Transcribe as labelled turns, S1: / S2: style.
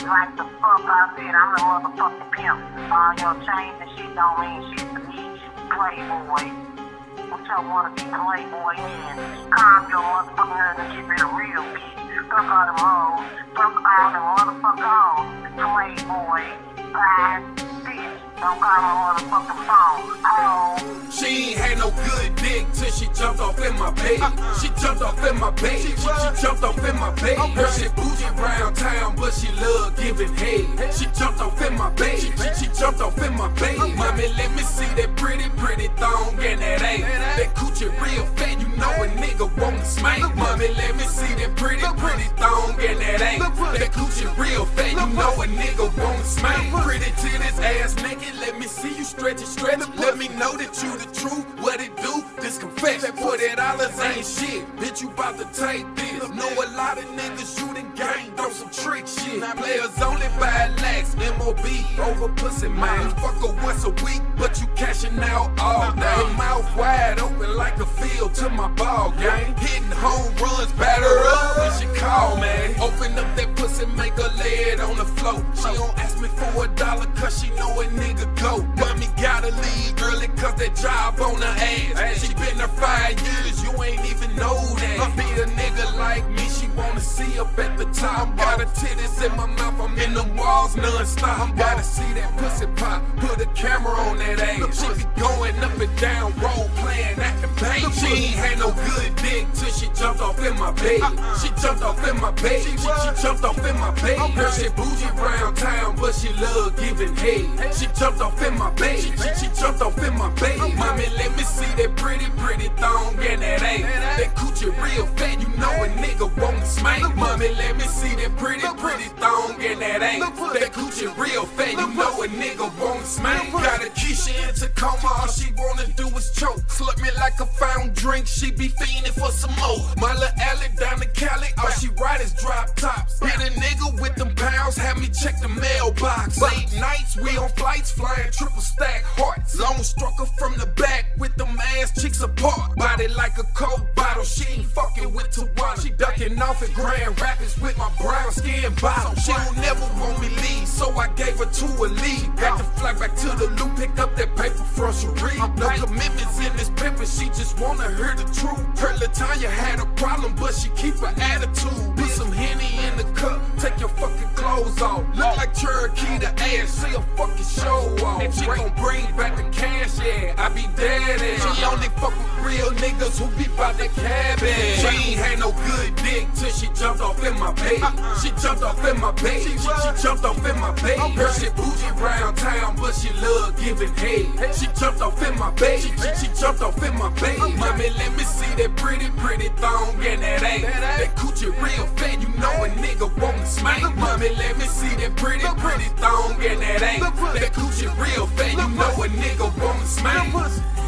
S1: like the fuck I said, I'm the motherfucking pimp. All your chains and shit don't mean shit to me. Playboy. What y'all wanna be playboy in? Calm your motherfucking nerves and keep it a real bitch. Fuck all them hoes. Fuck all them motherfucking hoes. Playboy. Lies. Bitch. Don't call my motherfucking phone. Oh.
S2: She ain't had no good dick till she jumped off in my bed. She jumped off in my bed. She jumped off in my bed. Her shit bougie round town, but she love giving head. She jumped off in my bed. She jumped off in my bed. Mommy, let me see that pretty thong and that ass. That coochie real fat, you know a nigga wanna smack. Mommy, let me see that pretty thong and that ass. That coochie real fat, you know a nigga wanna smack. Pretty titties, ass naked, let me see you stretch it. Let me know that you the truth, what it do, this confession. $40 ain't shit, bitch, you bout to take this. Know a lot of niggas you done gained on some trick shit. Now players only buy lax, MOB over pussy man. Fuck her once a week, but you cashing out all day. Her mouth wide open like a field to my ball game. Hitting home runs, batter up when she call, man. Open up that pussy, make her lay it on the floor. She don't ask me for $1 cause she know a nigga go. Mommy gotta leave early cause that job on her ass. She been there 5 years, you ain't even know that. Be a nigga like me, she wanna see up at the top. Got her titties in my mouth, I'm in the walls non-stop. Gotta see that pussy pop, put a camera on that ass. She be going up and down, role playing, acting bang. She ain't had no good dick till she jumped off in my bed. She jumped off in my bed. She jumped off in my bed. Her shit bougie round town, but she love giving head. She jumped off in my bed. She jumped off in my bed. Mommy, let me see that pretty thong and that ass. That coochie real fat, you know a nigga wanna smack. Mommy, let me see that pretty thong and that ass. That coochie real fat, you know a nigga wanna smack. Got a Keisha in Tacoma, all she wanna do is choke. Slut me like a fountain drink, she be fiending for some more. My little alley down in Cali, all she ride is drop tops. Hit a nigga with them pounds, have me check the mailbox. Late nights, we on flights, flying triple stack hearts. Long strucker from the back with them ass cheeks apart. Body like a Coke bottle, she ain't fucking with Tawana. She ducking off at Grand Rapids with my brown skin bottle. She don't never want me leave, so I gave her to a lead. Got to fly back to the loop, pick up that paper from Cherie. No commitments in this paper, she just wanna hear the truth. Her Latanya had a problem, but she keep her attitude. Put some Henny in the cup, take your fucking clothes off. Look like Cherokee the ass, see a fucking show off. And she gon' bring back the cash, yeah, I be dead ass. She only fuck with real niggas who be bout that cabbage. She ain't had no good dick till she jumped off in my bed. She jumped off in my bed. She jumped off in my bed. Her shit bougie round town, but she love giving head. She jumped off in my bed. She jumped off in my bed. Mommy, let me see that pretty thong and that ass. That coochie real fat, you know a nigga wanna smack. Mommy, let me see that pretty thong and that ass. That coochie real fat, you know a nigga wanna smack.